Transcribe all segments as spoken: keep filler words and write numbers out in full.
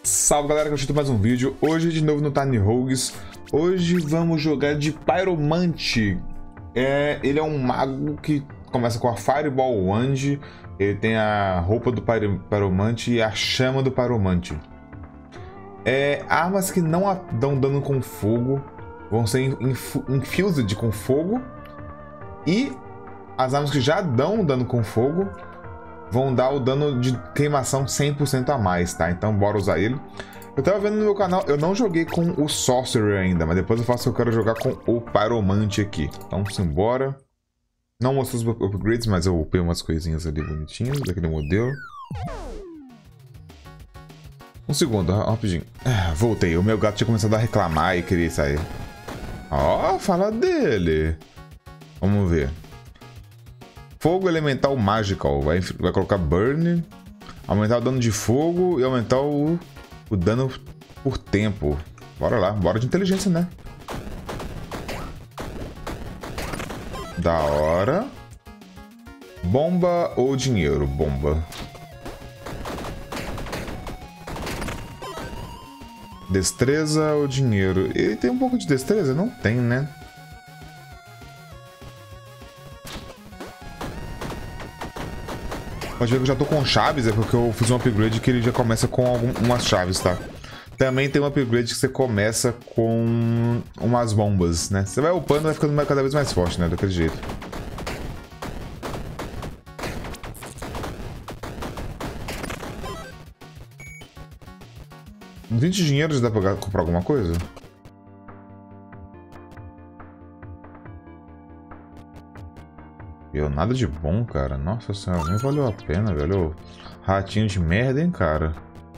Salve galera, que eu estou mais um vídeo. Hoje de novo no Tiny Rogues. Hoje vamos jogar de Pyromante. é, Ele é um mago que começa com a Fireball Wand. Ele tem a roupa do Pyro, Pyromante e a chama do Pyromante. é, Armas que não dão dano com fogo vão ser infused com fogo. E as armas que já dão dano com fogo vão dar o dano de queimação cem por cento a mais, tá? Então bora usar ele. Eu tava vendo no meu canal, eu não joguei com o Sorcerer ainda, mas depois eu faço que eu quero jogar com o Pyromante aqui. Então simbora. Não mostrei os upgrades, mas eu upei umas coisinhas ali bonitinhas daquele modelo. Um segundo, rapidinho. Ah, voltei, o meu gato tinha começado a reclamar e queria sair. Ó, oh, fala dele. Vamos ver. Fogo elemental magical, vai, vai colocar burn, aumentar o dano de fogo e aumentar o, o dano por tempo. Bora lá, bora de inteligência, né? Da hora. Bomba ou dinheiro? Bomba. Destreza ou dinheiro? Ele tem um pouco de destreza? Não tem, né? Pode ver que eu já tô com chaves, é porque eu fiz um upgrade que ele já começa com algumas chaves, tá? Também tem um upgrade que você começa com umas bombas, né? Você vai upando e vai ficando cada vez mais forte, né? Daquele jeito. vinte dinheiros dá pra comprar alguma coisa? Eu, nada de bom, cara. Nossa senhora, nem valeu a pena, velho. Ratinho de merda, hein, cara.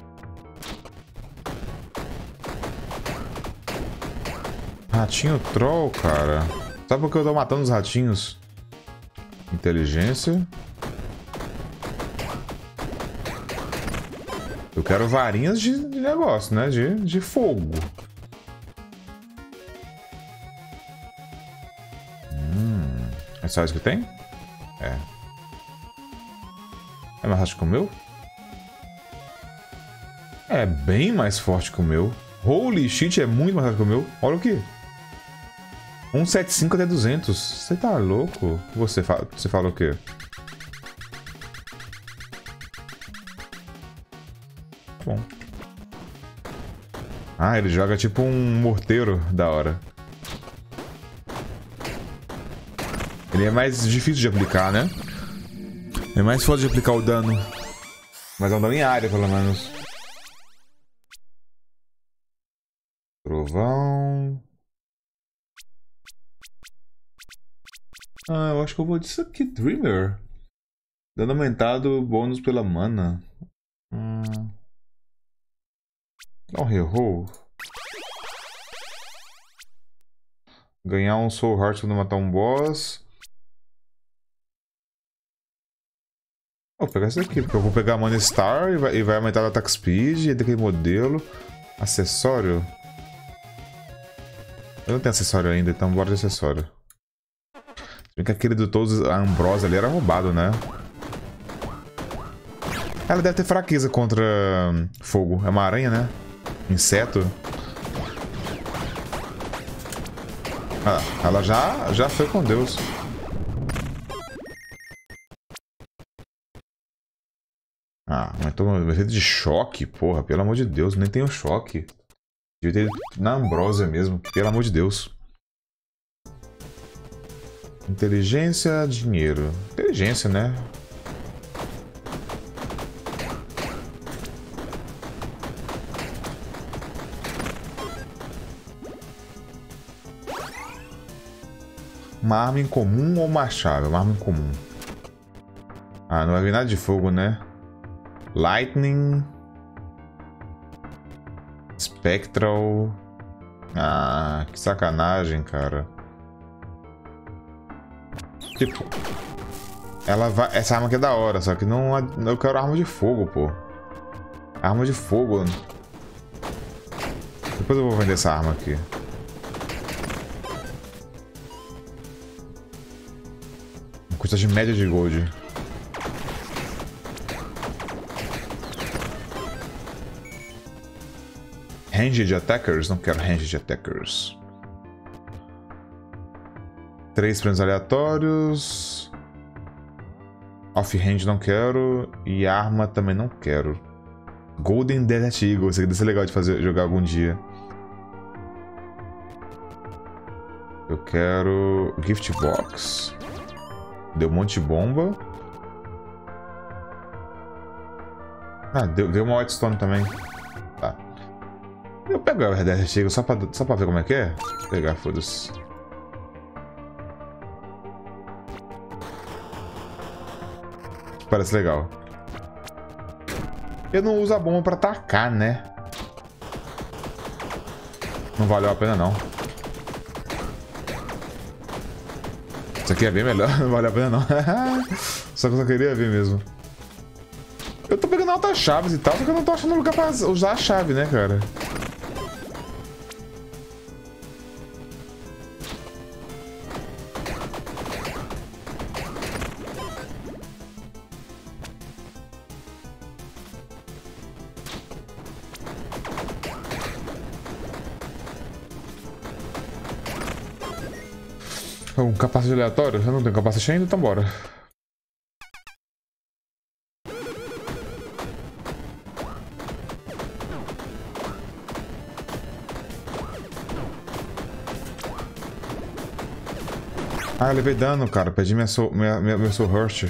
Ratinho troll, cara. Sabe por que eu tô matando os ratinhos? Inteligência. Eu quero varinhas de negócio, né? De, de fogo. Hum. É só isso que tem? É. É mais forte que o meu? É bem mais forte que o meu. Holy shit, é muito mais forte que o meu. Olha o que? cento e setenta e cinco até duzentos. Você tá louco? Você, fa você fala o quê? Bom. Ah, ele joga tipo um morteiro da hora. Ele é mais difícil de aplicar, né? É mais fácil de aplicar o dano. Mas é um dano em área, pelo menos. Trovão. Ah, eu acho que eu vou disso aqui, Dreamer. Dano aumentado, bônus pela mana. Hum. Dá um reroll. Ganhar um Soul Heart quando matar um boss. Vou pegar esse aqui, porque eu vou pegar a Mana Star e vai, e vai aumentar o Attack Speed, e daquele modelo. Acessório. Eu não tenho acessório ainda, então bora de acessório. Se bem que aquele do todos, a Ambrose ali era roubado, né? Ela deve ter fraqueza contra fogo. É uma aranha, né? Inseto. Ah, ela já, já foi com Deus. Ah, mas tô com efeito de choque, porra, pelo amor de Deus, nem tenho choque. Devia ter na Ambrósia mesmo, pelo amor de Deus. Inteligência, dinheiro. Inteligência, né? Uma arma em comum ou uma chave? Uma arma em comum. Ah, não vai vir nada de fogo, né? Lightning. Spectral. Ah, que sacanagem, cara. Tipo, ela vai. Essa arma aqui é da hora, só que não. Eu quero arma de fogo, pô. Arma de fogo. Depois eu vou vender essa arma aqui. Custa de média de gold. Ranged Attackers? Não quero Ranged Attackers. Três prêmios aleatórios. Off-hand não quero. E arma também não quero. Golden Desert Eagle. Isso aqui deve ser legal de fazer, jogar algum dia. Eu quero Gift Box. Deu um monte de bomba. Ah, deu, deu uma Whitestone também. Tá. Eu pego a Desert Eagle só pra, só pra ver como é que é. Vou pegar, foda-se. Parece legal. Eu não uso a bomba pra atacar, né? Não valeu a pena, não. Isso aqui é bem melhor, não valeu a pena, não. Só que eu só queria ver mesmo. Eu tô pegando altas chaves e tal, só que eu não tô achando lugar pra usar a chave, né, cara? Um capacete aleatório? Eu não tenho capacete ainda, então bora. Ah, eu levei dano, cara. Perdi minha soul, minha, minha, meu soul Hurt.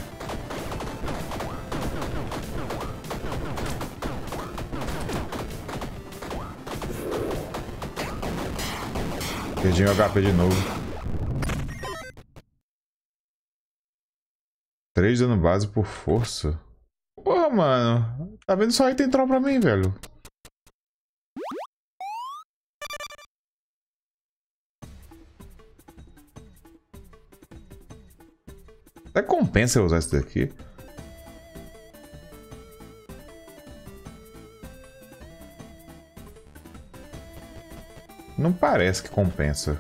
Perdi meu H P de novo. três dano base por força? Porra, mano. Tá vendo só item troll pra mim, velho? Até compensa eu usar isso daqui. Não parece que compensa.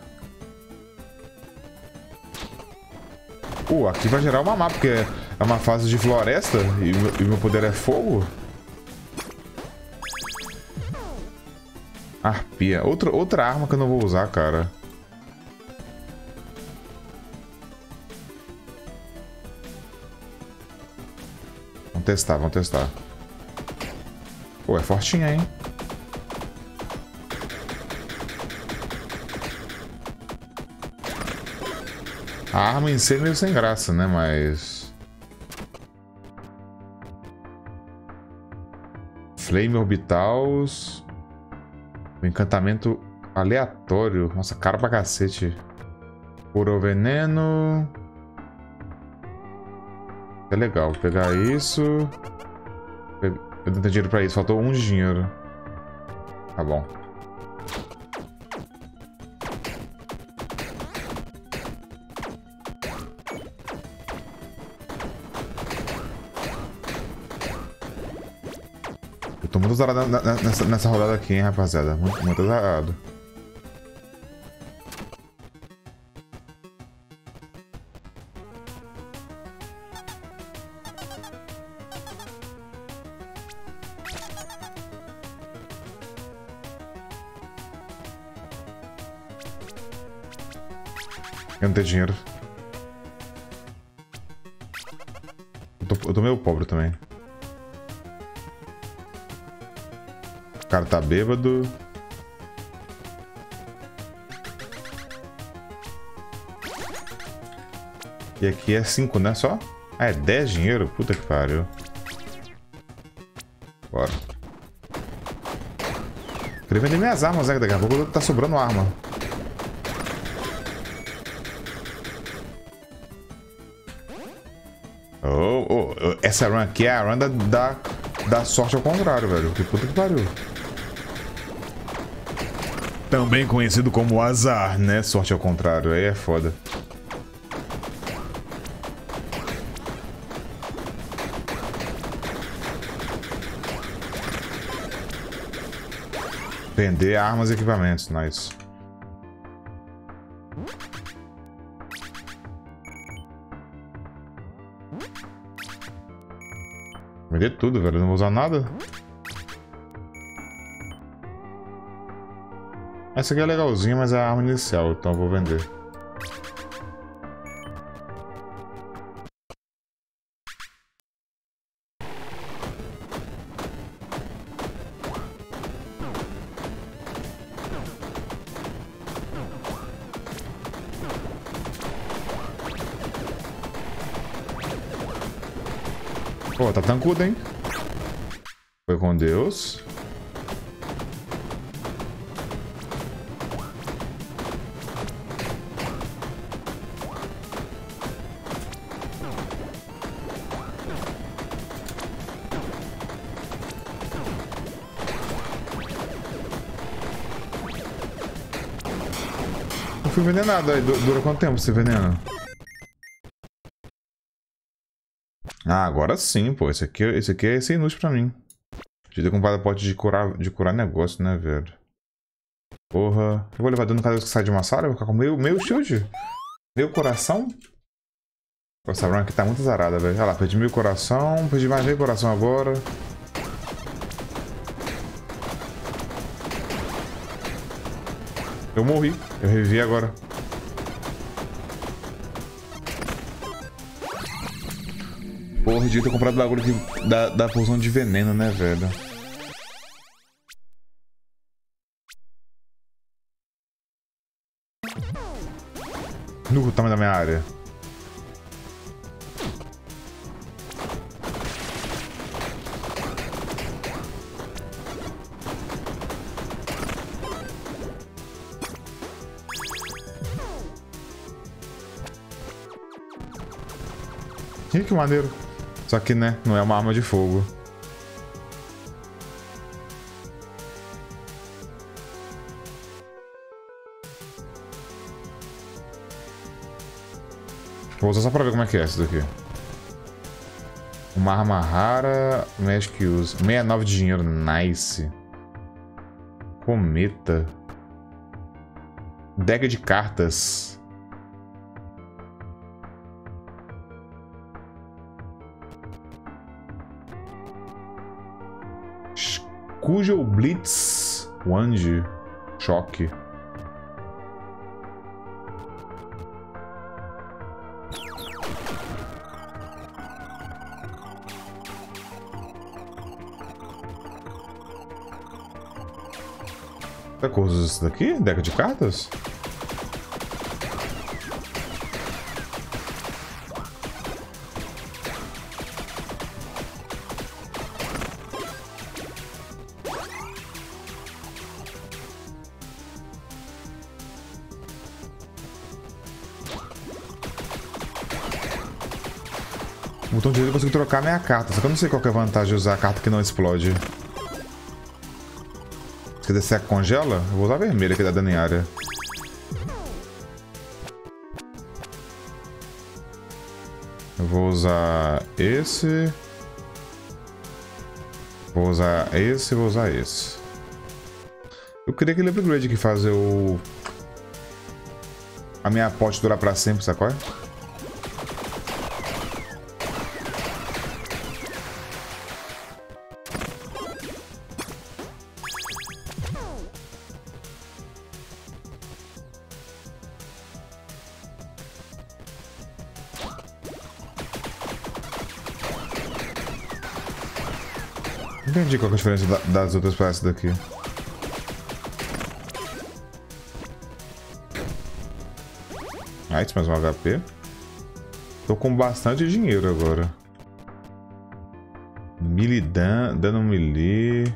Pô, aqui vai gerar uma mapa, porque é uma fase de floresta e o meu poder é fogo. Arpia. Outra, outra arma que eu não vou usar, cara. Vamos testar, vamos testar. Pô, é fortinha, hein? A arma em si é meio sem graça, né? Mas... Flame Orbitals... O encantamento aleatório. Nossa, cara pra cacete. Puro veneno... É legal, vou pegar isso... Eu não tenho dinheiro pra isso, faltou um de dinheiro. Tá bom. Tô muito azarado nessa, nessa rodada aqui, hein, rapaziada. Muito, muito azarado. Eu não tenho dinheiro. Eu tô, eu tô meio pobre também. O cara tá bêbado. E aqui é cinco, né? Só? Ah, é dez dinheiro? Puta que pariu. Bora. Queria vender minhas armas, né? Daqui a pouco tá sobrando arma. Oh, oh, essa run aqui é a run da, da, da sorte ao contrário, velho. Que puta que pariu. Também conhecido como azar, né? Sorte ao contrário. Aí é foda. Vender armas e equipamentos, nice. Vender tudo, velho. Não vou usar nada. Essa aqui é legalzinha, mas é a arma inicial, então eu vou vender. Pô, tá tancudo, hein? Foi com Deus. Não fui envenenado aí. Dura quanto tempo esse veneno? Ah, agora sim, pô. Esse aqui, esse aqui é sem inútil pra mim. De ter comprado pote de curar, de curar negócio, né, velho? Porra. Eu vou levar dano cada vez que sai de uma sala? Eu vou ficar com meio, meio shield? Meio coração? Essa run aqui tá muito zarada, velho. Olha lá, perdi meio coração. Perdi mais meio coração agora. Eu morri. Eu revivi agora. Porra, devia ter comprado o bagulho aqui da, da poção de veneno, né, velho? No tamanho da minha área. Ih, que maneiro. Só que, né, não é uma arma de fogo. Vou usar só pra ver como é que é essa daqui. Uma arma rara, Magic Use. sessenta e nove de dinheiro, nice. Cometa. Deck de cartas. Kujou Blitz. Wand. Choque. Que coisa é isso daqui? Deck de cartas? O botão direito eu consigo trocar minha carta, só que eu não sei qual que é a vantagem de usar a carta que não explode. Se descer congela, eu vou usar a vermelha que dá dano em área. Eu vou usar esse. Vou usar esse e vou usar esse. Eu queria aquele upgrade que faz eu... a minha pote durar pra sempre, sacou? Não entendi qual é a diferença da, das outras pra essa daqui. Ah, isso mais um H P. Tô com bastante dinheiro agora. Melee dan, dano melee.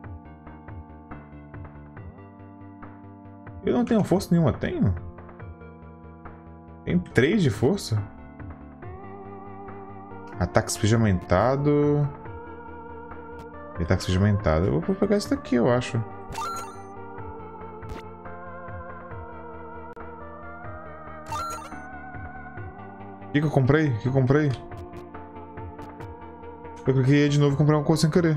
Eu não tenho força nenhuma, tenho? Tem três de força? Ataque speed aumentado. Ataque speed aumentado. Eu vou pegar esse daqui, eu acho. O que, que eu comprei? O que eu comprei? Eu cliquei de novo e comprei uma coisa sem querer.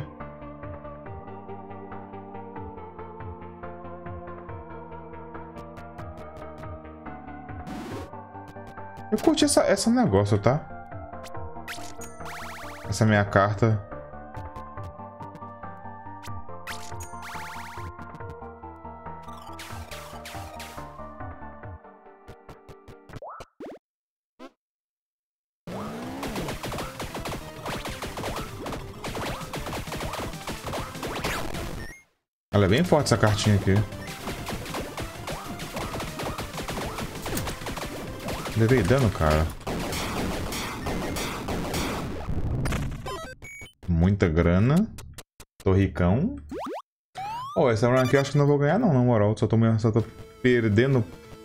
Eu curti essa, essa negócio, tá? Essa é a minha carta. Ela é bem forte, essa cartinha aqui. Levei dano, cara. Muita grana. Tô ricão. Oh, essa run aqui eu acho que não vou ganhar não, na moral. Só tô, só tô perdendo.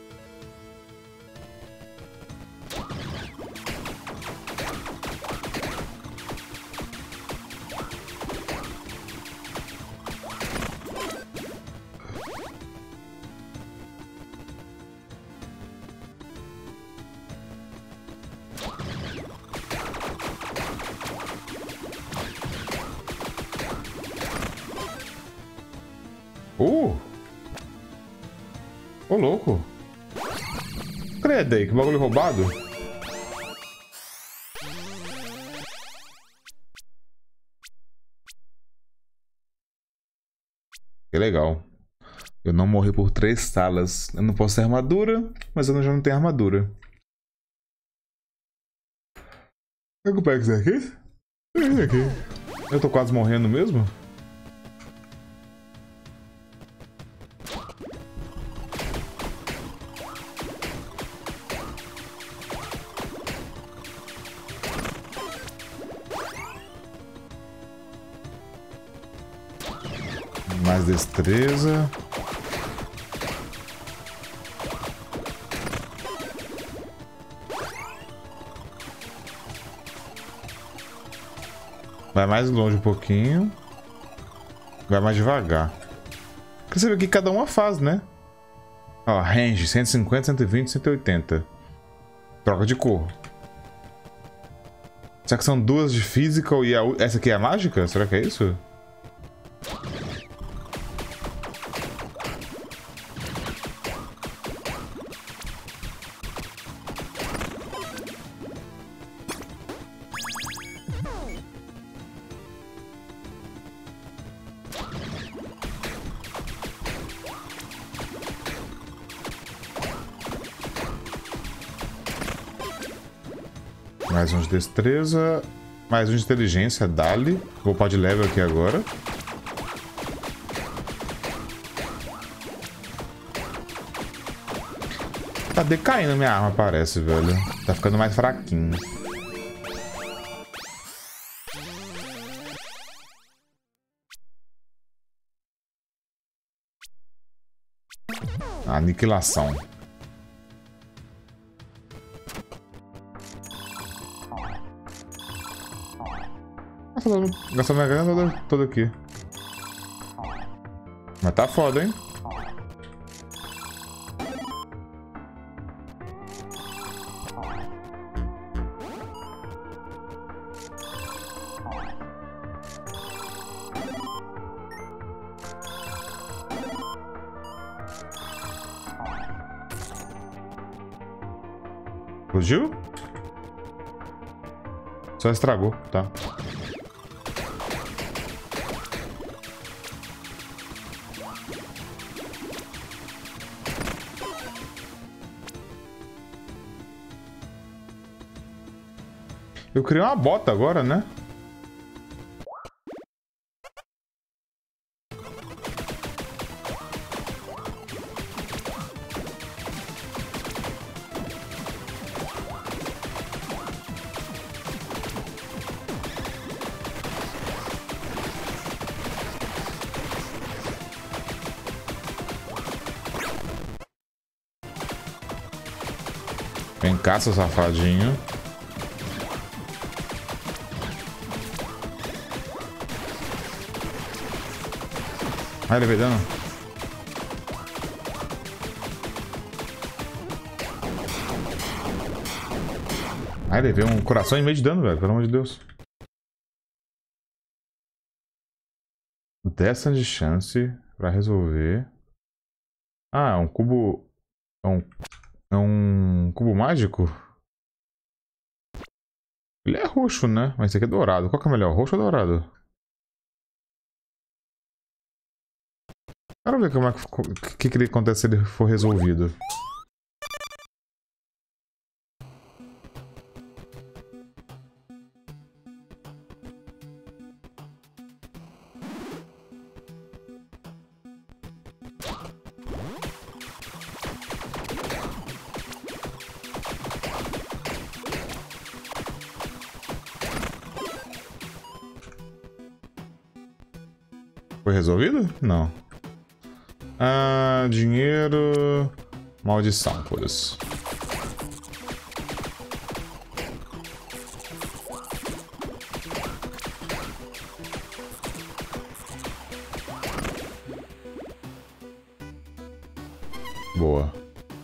Uh! Ô, louco! Credo aí, que bagulho roubado! Que legal. Eu não morri por três salas. Eu não posso ter armadura, mas eu já não tenho armadura. Eu pego isso aqui? Isso aqui. Eu tô quase morrendo mesmo? Mais destreza. Vai mais longe um pouquinho. Vai mais devagar. Quer saber que cada uma faz, né? Ó, range cento e cinquenta, cento e vinte, cento e oitenta. Troca de cor. Será que são duas de physical e a, essa aqui é a mágica? Será que é isso? Mais um de destreza. Mais um de inteligência, dali. Vou upar de level aqui agora. Tá decaindo minha arma, parece, velho. Tá ficando mais fraquinho. Aniquilação. Gastou minha grana toda, toda aqui. Mas tá foda, hein? Explodiu? Só estragou, tá. Eu criei uma bota agora, né? Vem cá, seu safadinho. Ai, levei dano. Ai, levei um coração e meio de dano, velho. Pelo amor de Deus. dez de chance pra resolver. Ah, é um cubo... É um... É um cubo mágico? Ele é roxo, né? Mas esse aqui é dourado. Qual que é melhor? Roxo ou dourado? Quero ver como é que, que, que acontece se ele for resolvido. Foi resolvido? Não. Ah, dinheiro... Maldição, foda-se. Boa.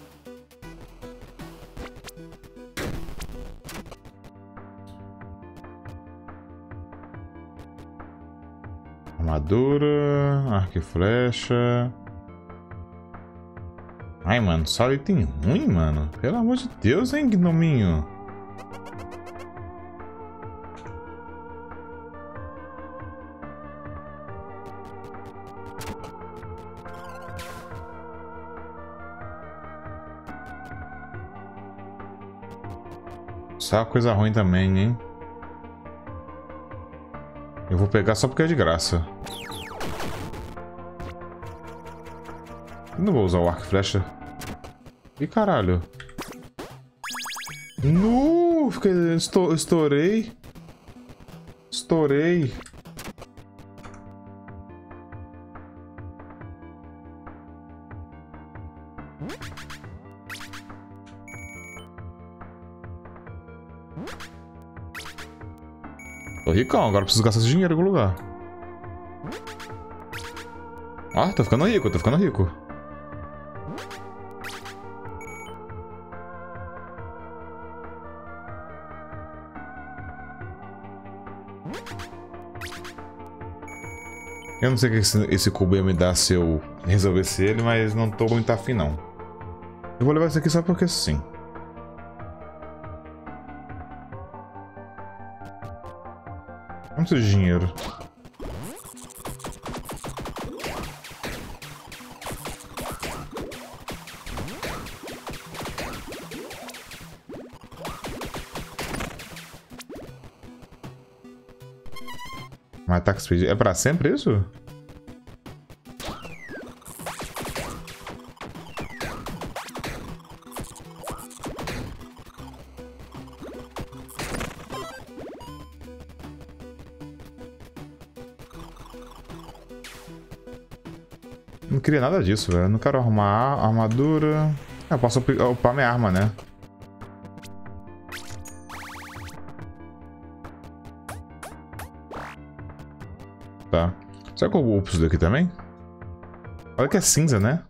Armadura, arco e flecha. Ai, mano, só item ruim, mano. Pelo amor de Deus, hein, gnominho. Só coisa ruim também, hein. Eu vou pegar só porque é de graça. Não vou usar o arco e flecha. Ih, caralho. No, fiquei, estou, estourei. Estourei. Tô ricão, agora preciso gastar esse dinheiro em algum lugar. Ah, tô ficando rico, tô ficando rico. Eu não sei o que esse, esse cubo ia me dar se eu resolvesse ele, mas não tô muito afim não. Eu vou levar isso aqui só porque sim. Não preciso de dinheiro. My attack speed é pra sempre isso? Não queria nada disso, velho. Não quero arrumar a armadura. Eu posso upar minha arma, né? Tá. Será que eu upo isso daqui também? Olha que é cinza, né?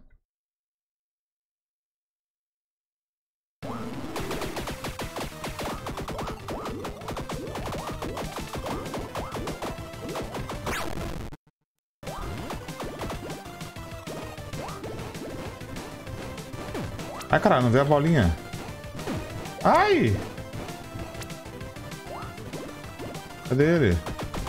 Ai, caralho, não veio a bolinha. Ai! Cadê ele?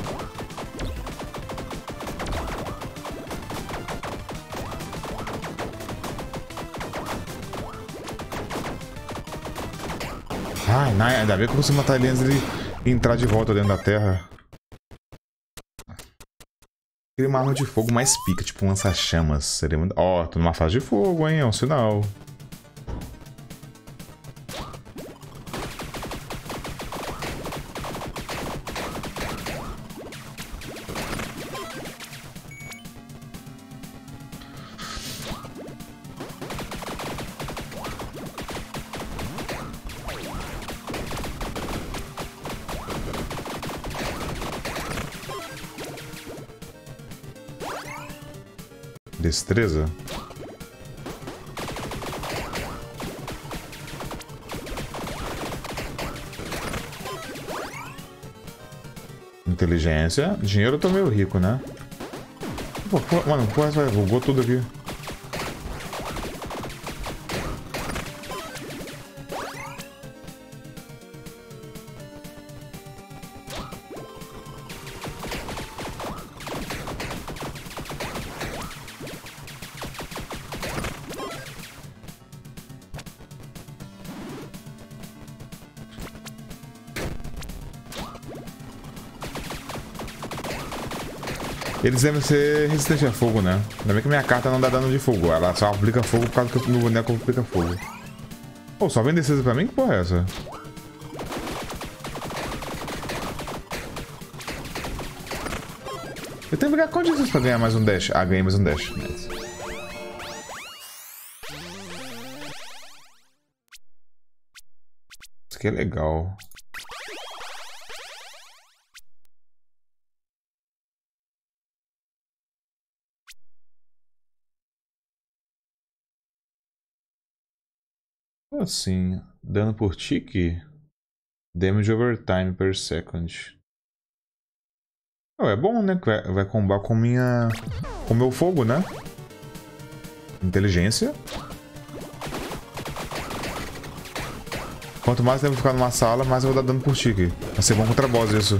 Ai, não, ainda bem que eu consigo matar ele antes de ele entrar de volta dentro da terra. Queria uma arma de fogo mais pica, tipo um lança-chamas. Seria muito... Ó, oh, tô numa fase de fogo, hein? É um sinal. Destreza? Inteligência. Dinheiro eu tô meio rico, né? Pô, pô, mano, pô, vai, bugou tudo aqui. Eles devem ser resistentes a fogo, né? Ainda bem que minha carta não dá dano de fogo. Ela só aplica fogo por causa que o meu boneco aplica fogo. Pô, oh, só vem descer pra mim? Que porra é essa? Eu tenho que pegar condições pra ganhar mais um dash. Ah, ganhei mais um dash. Nice. Isso aqui é legal. Assim, dano por tique, damage over time per second. Oh, é bom, né? Vai, vai combar com minha, com meu fogo, né? Inteligência. Quanto mais tempo ficar numa sala, mais eu vou dar dano por tique. Vai ser bom contra boss isso.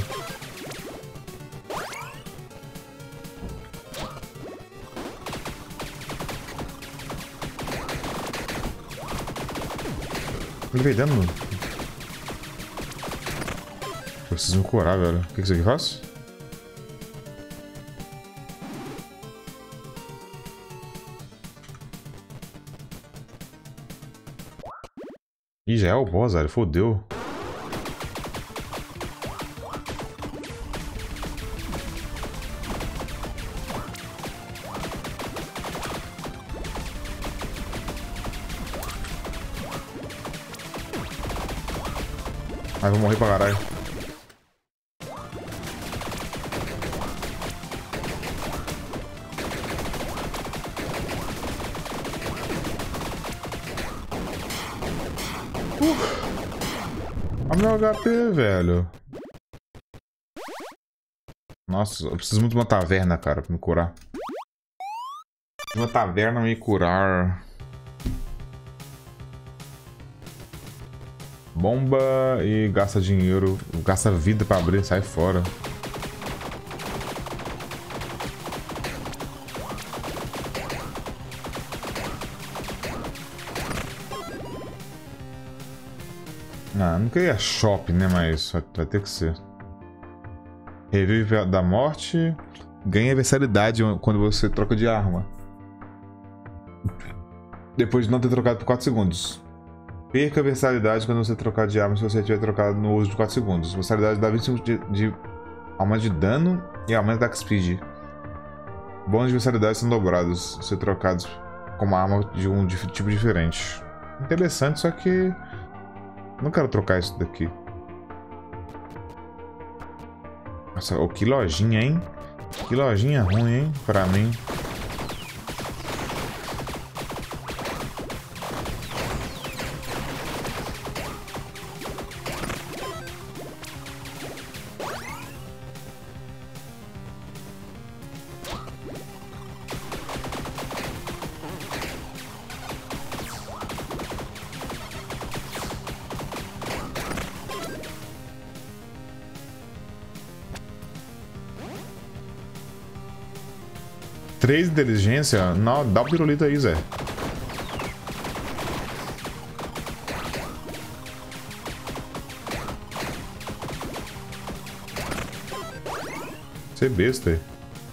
Ele veio dando. Preciso me curar, velho. O que isso aqui faz? Ih, já é o boss, velho. Fodeu. Ai, vou morrer pra caralho. Uh. Olha meu H P, velho. Nossa, eu preciso muito de uma taverna, cara, pra me curar. Uma taverna me curar. Bomba e gasta dinheiro, gasta vida pra abrir, sai fora. Ah, não queria shop, né? Mas vai, vai ter que ser. Revive da morte. Ganha versalidade quando você troca de arma. Depois de não ter trocado por quatro segundos. Perca a versalidade quando você trocar de arma se você tiver trocado no uso de quatro segundos. Versalidade dá vinte e cinco de, de aumento de dano e aumento da attack speed. Bônus de versalidade são dobrados se trocados com uma arma de um de, tipo diferente. Interessante, só que não quero trocar isso daqui. Nossa, oh, que lojinha, hein? Que lojinha ruim, hein? Pra mim. três de inteligência? Não, dá o pirulito aí, Zé. Você é besta aí.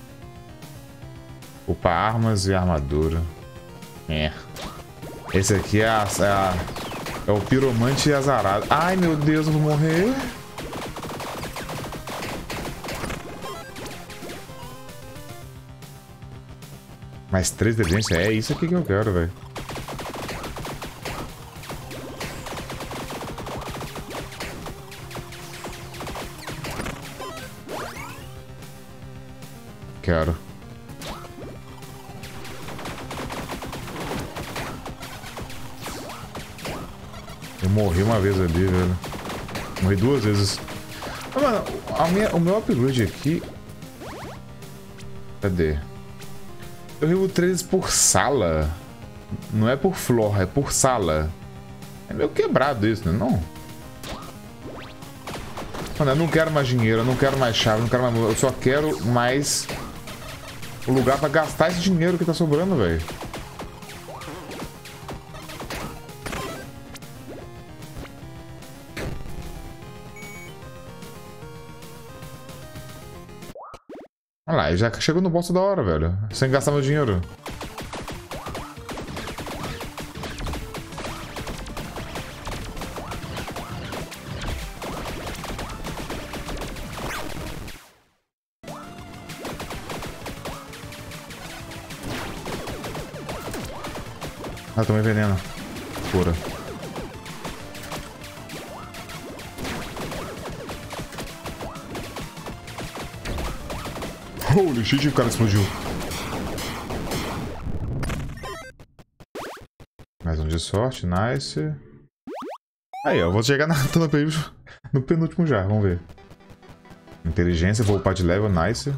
Opa, armas e armadura. É. Esse aqui é, a, é, a, é o piromante azarado. Ai, meu Deus, eu vou morrer. Mais três de inteligência? É isso aqui que eu quero, velho. Quero. Eu morri uma vez ali, velho. Morri duas vezes. Ah, mano, a minha, o meu upgrade aqui... Cadê? Eu vivo três por sala. Não é por floor, é por sala. É meio quebrado isso, né? Não. Mano, eu não quero mais dinheiro, eu não quero mais chave, eu não quero mais... Eu só quero mais... o lugar pra gastar esse dinheiro que tá sobrando, velho. Olha lá, já chegou no boss da hora, velho. Sem gastar meu dinheiro. Ah, tomei veneno. Cura. Holy shit, o cara explodiu. Mais um de sorte, nice. Aí, ó, eu vou chegar na, tô no, no penúltimo já, vamos ver. Inteligência, vou upar de level, nice.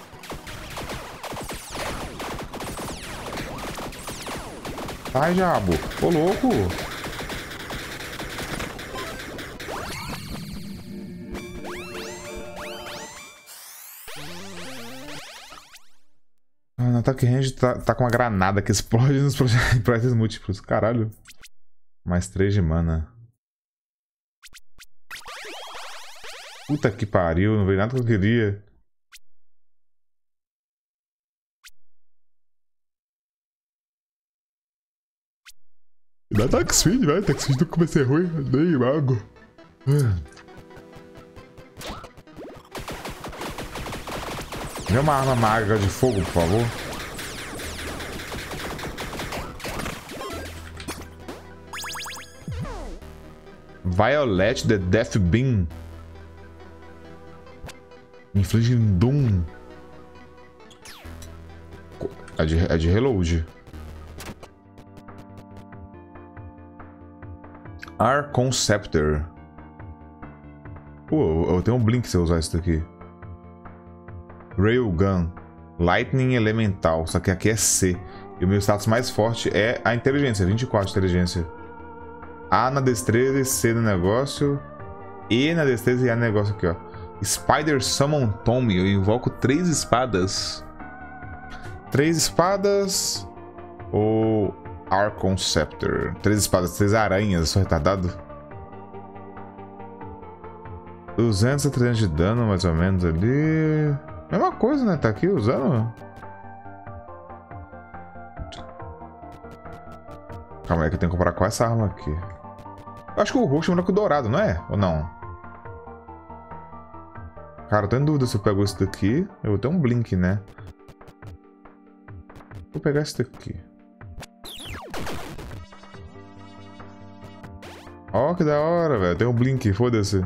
Ai, diabo. Ô, louco. Ah, no ataque range tá, tá com uma granada que explode nos projetos múltiplos. Caralho. Mais três de mana. Puta que pariu, não veio nada que eu queria. Dá attack speed, velho. Attack speed nunca comecei ruim. Nem mago. Dê uma arma maga de fogo, por favor. Violet the Death Beam. Inflige Doom. É de, é de reload. Archon Scepter. Pô, eu tenho um blink se eu usar isso daqui. Railgun. Lightning Elemental. Só que aqui é C. E o meu status mais forte é a inteligência. vinte e quatro de inteligência. A na destreza e C no negócio. E na destreza e A no negócio aqui, ó. Spider Summon Tomb. Eu invoco três espadas. Três espadas. Ou Archon Scepter. Três espadas, três aranhas. Eu sou retardado. duzentos a trezentos de dano, mais ou menos ali. Mesma coisa, né? Tá aqui usando. Calma aí que eu tenho que comprar com essa arma aqui. Eu acho que o roxo é melhor que o dourado, não é? Ou não? Cara, eu tô em dúvida se eu pego esse daqui. Eu vou ter um blink, né? Vou pegar esse daqui. Ó, oh, que da hora, velho. Tem um blink, foda-se.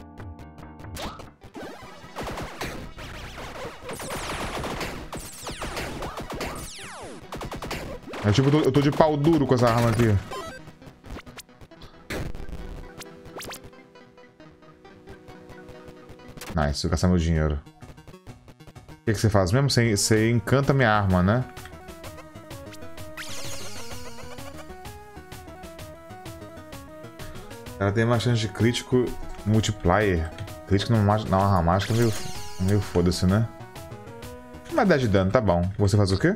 É tipo, eu tô, eu tô de pau duro com essa arma aqui. Nice, vou gastar meu dinheiro. O que, que você faz mesmo? Você, você encanta minha arma, né? Ela tem uma chance de crítico multiplier. Crítico numa, numa arma mágica meio, meio foda-se, né? Mas dez de dano, tá bom. Você faz o quê?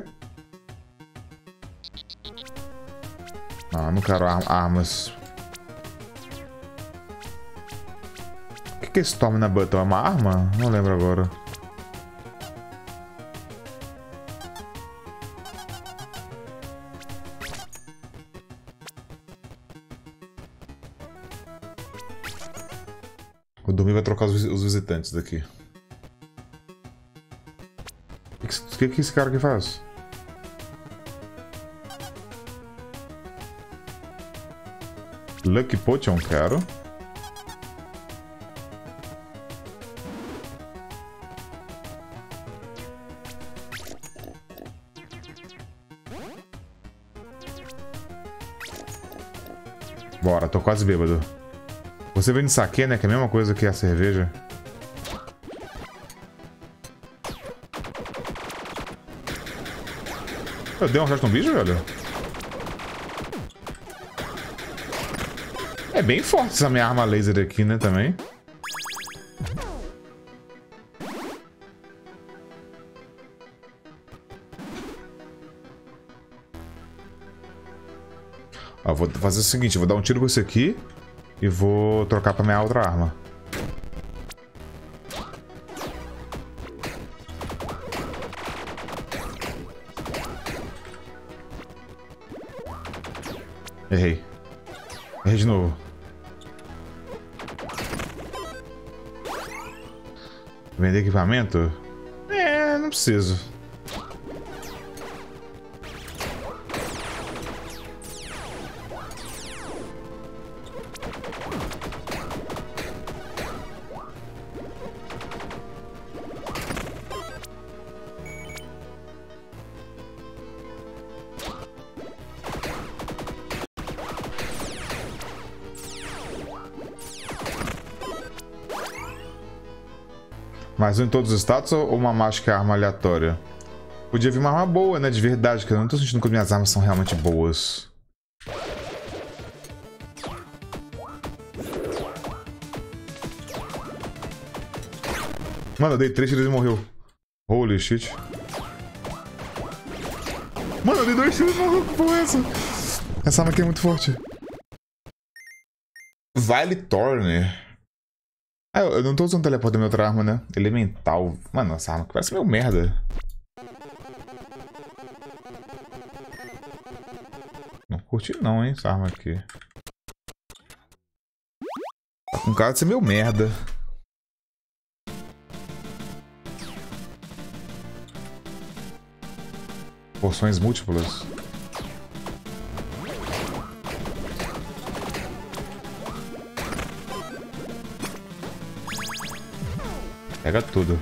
Ah, não quero ar armas. O que, que é esse Storm na Button? É uma arma? Não lembro agora. O dormir vai trocar os, os visitantes daqui. O que, que, que esse cara aqui faz? Lucky Potion, quero. Bora, tô quase bêbado. Você vende saquê, né? Que é a mesma coisa que a cerveja. Eu dei um shot no bicho, velho? É bem forte essa minha arma laser aqui, né, também. Ó, vou fazer o seguinte, vou dar um tiro com esse aqui e vou trocar pra minha outra arma. Errei. Errei de novo. Vender equipamento? É, não preciso. Mais um em todos os status ou uma mágica arma aleatória? Podia vir uma arma boa, né? De verdade, que eu não tô sentindo que minhas armas são realmente boas. Mano, eu dei três tiros e morreu. Holy shit. Mano, eu dei dois tiros e morreu. Que porra é essa? Essa arma aqui é muito forte. Vile Thorne. Ah, eu não tô usando teleporte da minha outra arma, né? Elemental. Mano, essa arma aqui parece meio merda. Não curti não, hein, essa arma aqui. Tá com cara de ser meio merda. Porções múltiplas. Pega tudo.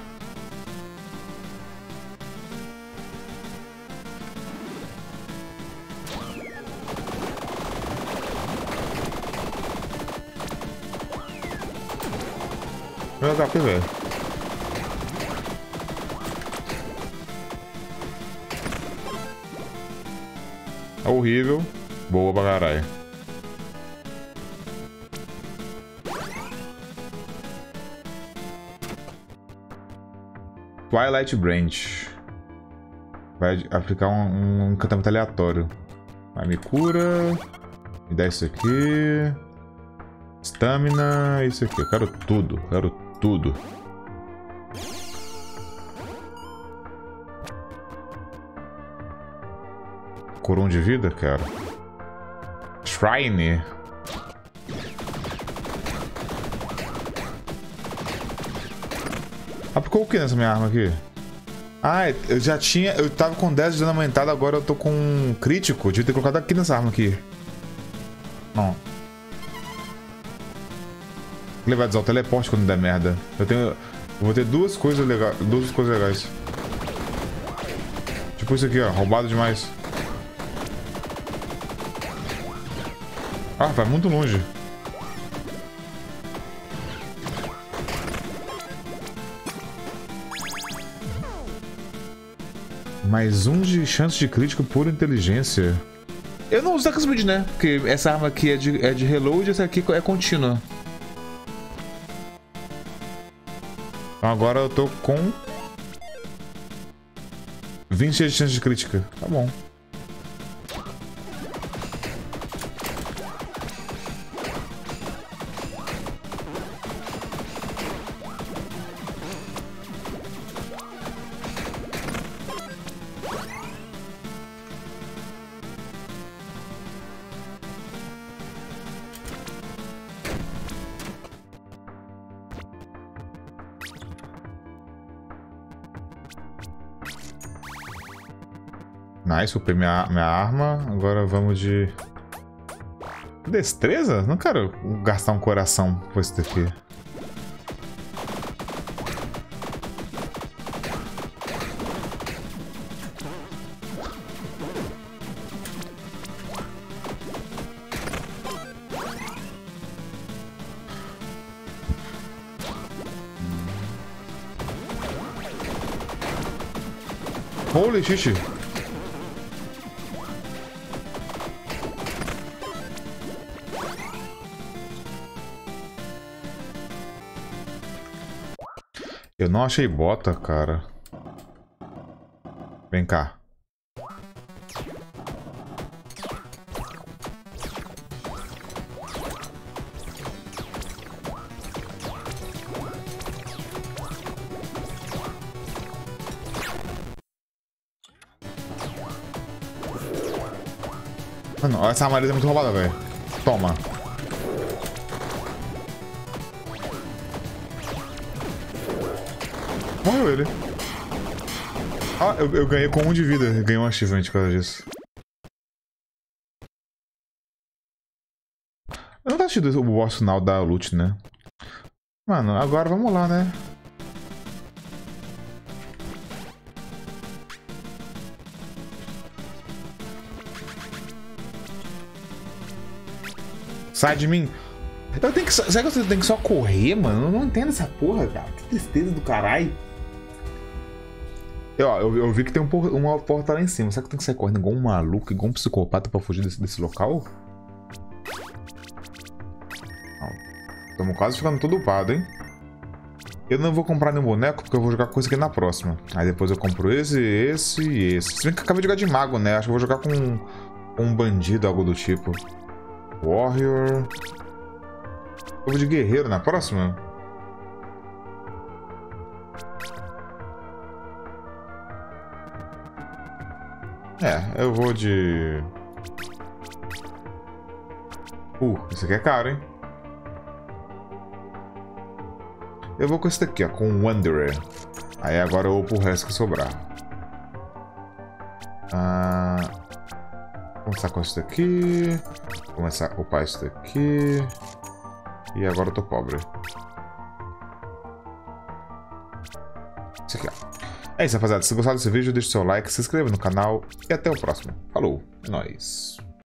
Meu H P, velho. É horrível. Boa pra caralho. Twilight Branch. Vai aplicar um, um encantamento aleatório. Vai, me cura. Me dá isso aqui. Stamina. Isso aqui. Eu quero tudo. Eu quero tudo. Coroa de vida, cara. Shrine. Aplicou o que nessa minha arma aqui? Ah, eu já tinha... Eu tava com dez de dano aumentado, agora eu tô com um crítico. Devia ter colocado aqui nessa arma aqui. Não. Ele vai usar o teleporte quando der merda. Eu tenho... Eu vou ter duas coisas legais. Duas coisas legais. Tipo isso aqui, ó. Roubado demais. Ah, vai muito longe. Mais um de chance de crítico por inteligência. Eu não uso Dark Speed, né? Porque essa arma aqui é de, é de reload e essa aqui é contínua. Então agora eu tô com vinte de chance de crítica. Tá bom. Nice, upei minha, minha arma. Agora vamos de... Destreza? Não quero gastar um coração com esse daqui. Holy shit! Eu não achei bota, cara. Vem cá. Mano, essa armadilha é muito roubada, velho. Toma. Morreu ele. Ah, eu, eu ganhei com um de vida. Eu ganhei um achievement por causa disso. Eu não tá assistindo o boss final da loot, né? Mano, agora vamos lá, né? Sai de mim! Eu tenho que só... Será que eu tenho que só correr, mano? Eu não entendo essa porra, cara. Que tristeza do caralho. Eu, ó, eu, eu vi que tem um, uma porta lá em cima. Será que eu tenho que sair correndo igual um maluco, igual um psicopata pra fugir desse, desse local? Estamos quase ficando todo upado, hein? Eu não vou comprar nenhum boneco porque eu vou jogar com esse aqui na próxima. Aí depois eu compro esse, esse e esse. Se bem que eu acabei de jogar de mago, né? Acho que eu vou jogar com um, um bandido, algo do tipo. Warrior. Eu vou de guerreiro na próxima? É, eu vou de... Uh, esse aqui é caro, hein? Eu vou com esse daqui, ó, com o Wanderer. Aí agora eu vou pro resto que sobrar. Ah, vou começar com esse daqui. Vou começar a upar esse daqui. E agora eu tô pobre. Esse aqui, ó. É isso, rapaziada. Se gostaram desse vídeo, deixa o seu like, se inscreva no canal. E até o próximo. Falou, é nóis.